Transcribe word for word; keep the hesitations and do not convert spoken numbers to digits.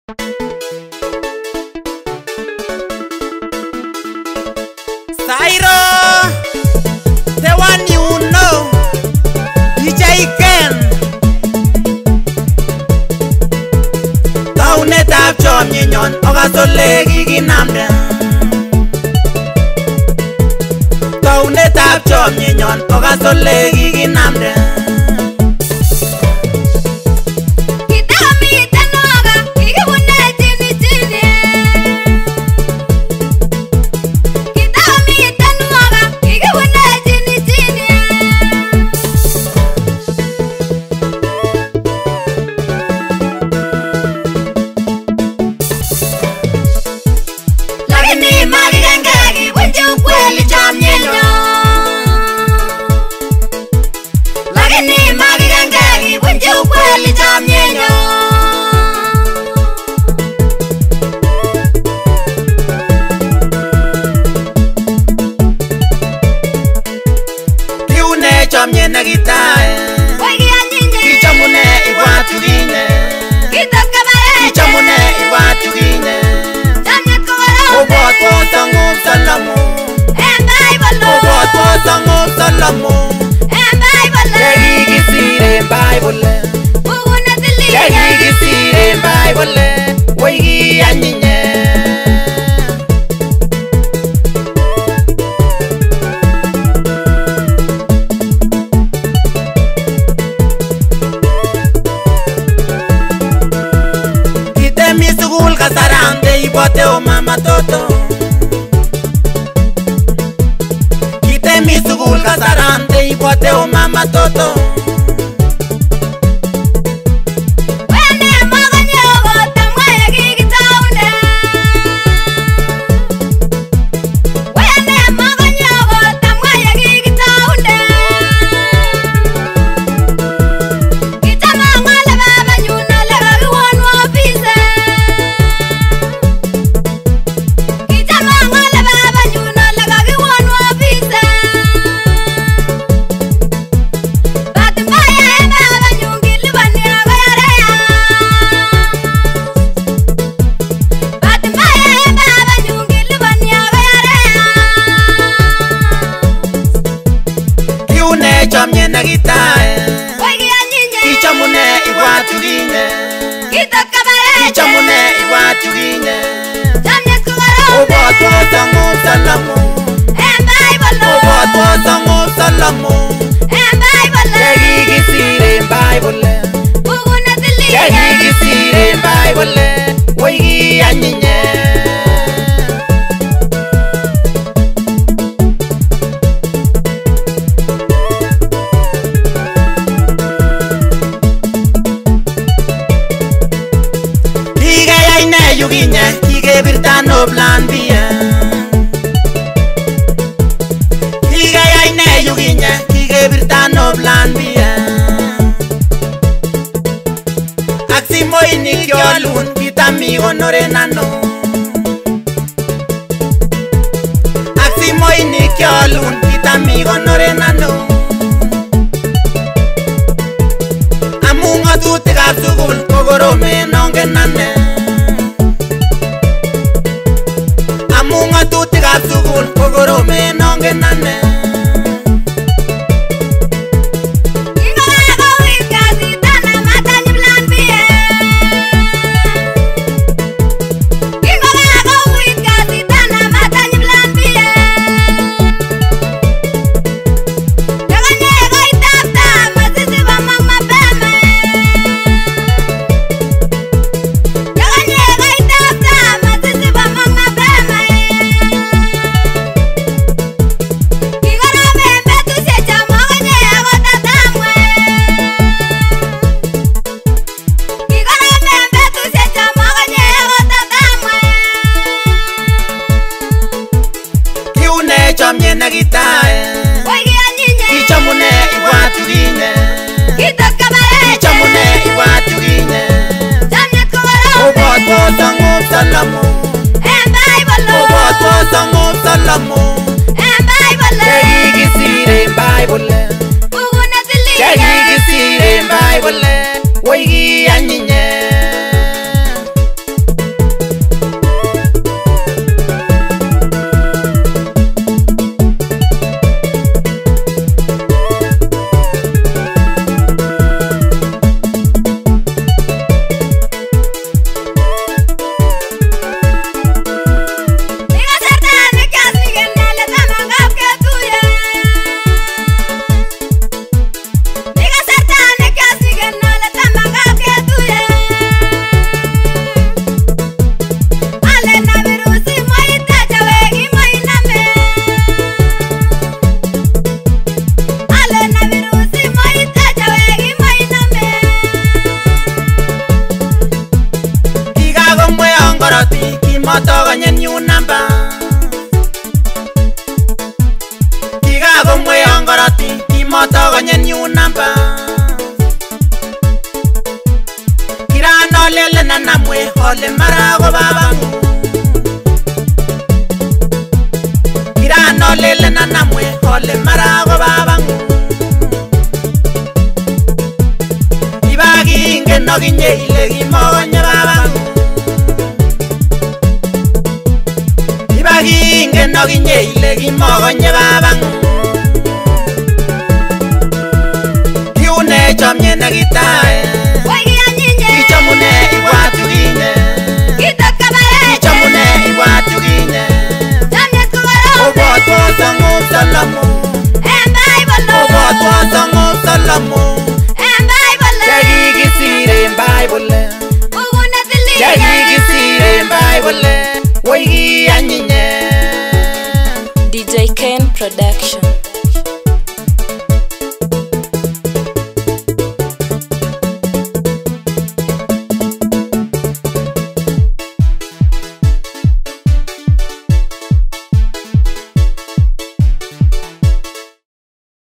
Sairo, the one you know, D J Ken. Taunet ab chomyenyon okasole kikinamde. Taunet ab chomyenyon okasole kikinamde. Chamye na gitae Kichamune iwatu gine Kichamune iwatu gine Oboto sango salamu Oboto sango salamu Yegi gisire Bible Yegi gisire Bible Wegi anyinye Kasarande ibote o mama toto Kite mi sugul kasarande ibote o mama toto Wene maganye ogota mwaya kikitaune Wene maganye ogota mwaya kikitaune Kitama ngale baba nyuna lega kiwonu ofise Chamye na gitae Kichamune iwatu gine Kichamune iwatu gine Oboto sango salamu Oboto sango salamu Yegi gisire Bible Yegi gisire Bible Wegi anyinye Yuginya kige birtano plan bia Kige yaine yuginya kige birtano plan bia Aksimo ini kyolun kitami honore nano Aksimo ini kyolun kitami honore nano Amunga tuti kapsugul kogorome nonge nane Amunga tuti kapsugul kogorome nonge nane Chamye na gitae Kichamune iwatu gine Kichamune iwatu gine Oboto sango salamu Oboto sango salamu Yegi gisire Bible Yegi gisire Bible Wegi anyinye korotik kimotokonyen yu namba. Kikakomweyon korotik kimotokonyen yu namba. Kiranolelen anamwe ole mara ko babangu. Kiranolelen anamwe ole mara ko babangu. Ibakingen okinye ile kimokonye babangu. Ibakingen okinye ile kimokonye babangu. Kiune chomye nekitae. Kichomune ibwat yukinye. Kichomune ibwat yukinye. Obwotwo sang'ung Salomo. Obwotwo sang'ung Salomo. Chekikisir en Bible. Chekikisir en Bible. Woi ki anyinye. D J Ken Production.